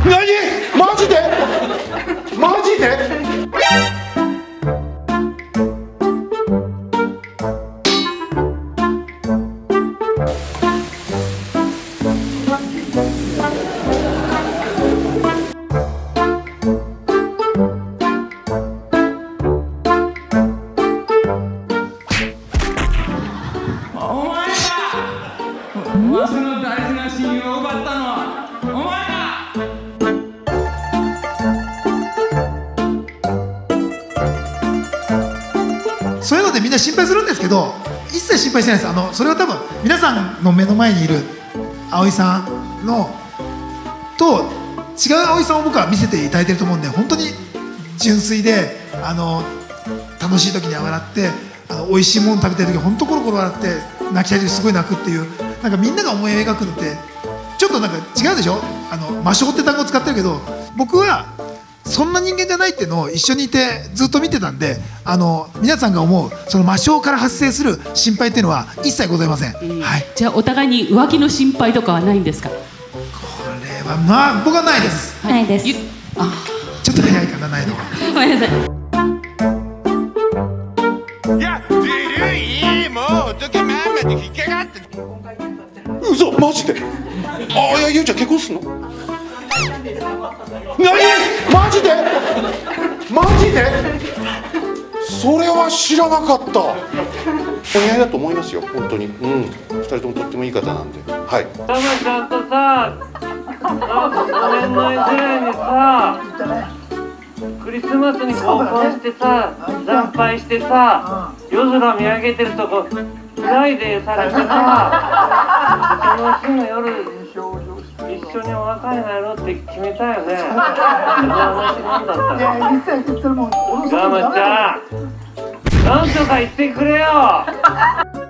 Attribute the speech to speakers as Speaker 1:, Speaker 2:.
Speaker 1: 何マジでマジで。
Speaker 2: わしの大事な親友を奪ったのはお前
Speaker 3: だ。そういうのでみんな心配するんですけど、一切心配してないです。それは多分皆さんの目の前にいる葵さんのと違う葵さんを僕は見せていただいてると思うんで、本当に純粋で楽しい時には笑って、美味しいもの食べたい時は本当コロコロ笑って、泣きたい時すごい泣くっていう、なんかみんなが思い描くのってちょっとなんか違うでしょ。魔性って単語を使ってるけど、僕はそんな人間じゃないっていうのを一緒にいてずっと見てたんで、皆さんが思うその魔性から発生する心配っていうのは一切ございません。はい。
Speaker 4: じゃあお互いに浮気の心配とかはないんですか？
Speaker 3: これは僕はないです。
Speaker 5: ないです。
Speaker 3: ちょっと早いかな、ないのは。
Speaker 4: ごめんなさい。
Speaker 6: いや、ずるい、もう仏まんまで引っかかって。
Speaker 1: 嘘、マジで。いや、ゆうちゃん結婚すんの？何マジでマジで。それは知らなかった。お似合いだと思いますよ、本当に。二人ともとってもいい方なんで。はい。
Speaker 7: タマちゃんとさ、5年前ぐらいにさ、クリスマスに合コンしてさ、惨敗してさ、夜空見上げてるとこフライデーされてさ、その日の夜一緒にお別れになろうって決めたよね。その話なんだったの？ガマちゃん、なんとか言ってくれよ。